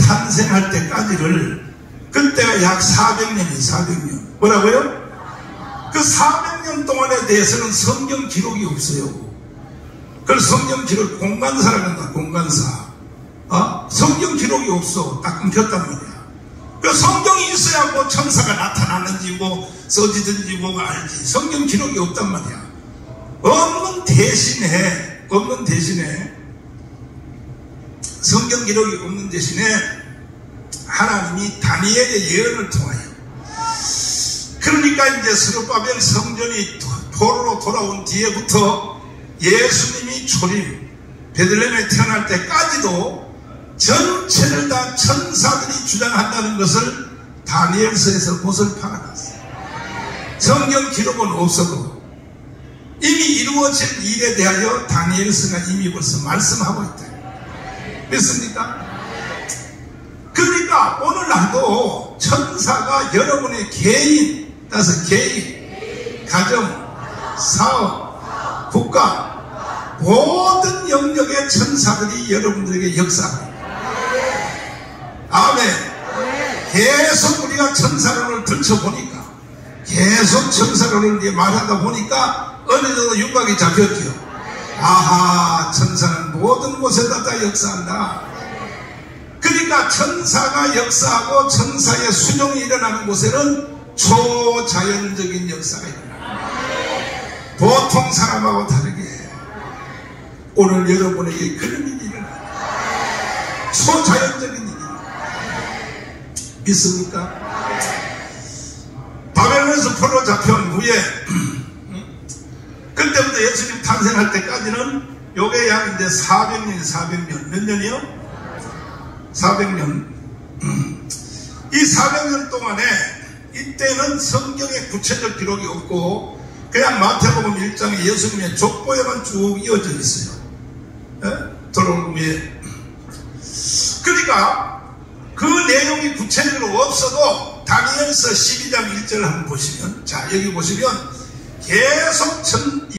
탄생할 때까지를, 그때가 약 400년이에요. 400년. 뭐라고요? 그 400년 동안에 대해서는 성경 기록이 없어요. 그걸 성경 기록, 공간사라고 한다. 공간사. 성경 기록이 없어. 딱 끊겼단 말이야. 그 성경이 있어야 뭐 천사가 나타나는지 뭐 써지든지 뭐가 알지. 성경 기록이 없단 말이야. 없는 대신에 성경 기록이 없는 대신에 하나님이 다니엘의 예언을 통하여, 그러니까 이제 스룹바벨 성전이 포로로 돌아온 뒤에부터 예수님이 초림 베들레헴에 태어날 때까지도 전체를 다 천사들이 주장한다는 것을 다니엘서에서 못을 파악했어요. 성경 기록은 없어도 이미 이루어질 일에 대하여 다니엘서가 이미 벌써 말씀하고 있다. 믿습니까? 그러니까 오늘날도 천사가 여러분의 개인, 가정, 사업, 국가, 모든 영역의 천사들이 여러분들에게 역사합니다. 아멘. 계속 우리가 천사론을 들춰보니까, 계속 천사론을 말하다 보니까 어느 정도 윤곽이 잡혔죠. 아하, 천사는 모든 곳에다 다 역사한다. 그러니까 천사가 역사하고 천사의 순종이 일어나는 곳에는 초자연적인 역사가 일어납니다. 보통 사람하고 다르게 오늘 여러분에게 그런 일이 일어납니다. 초자연적인 일이 믿습니까? 바벨론에서 포로 잡혀온 후에 그때부터 예수님 탄생할 때까지는 요게 약 이제 400년. 몇 년이요? 400년. 이 400년 동안에 이때는 성경에 구체적 기록이 없고 그냥 마태복음 1장에 예수님의 족보에만 쭉 이어져 있어요. 돌아온 후에. 그러니까 그 내용이 구체적으로 없어도 다니엘서 12장 1절을 한번 보시면, 자, 여기 보시면 계속